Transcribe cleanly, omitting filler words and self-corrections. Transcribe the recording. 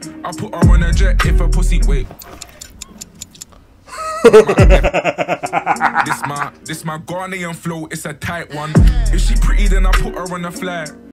I put her on a jet if a pussy. Wait. This my Ghanaian flow, it's a tight one. If she pretty, then I put her on a flight.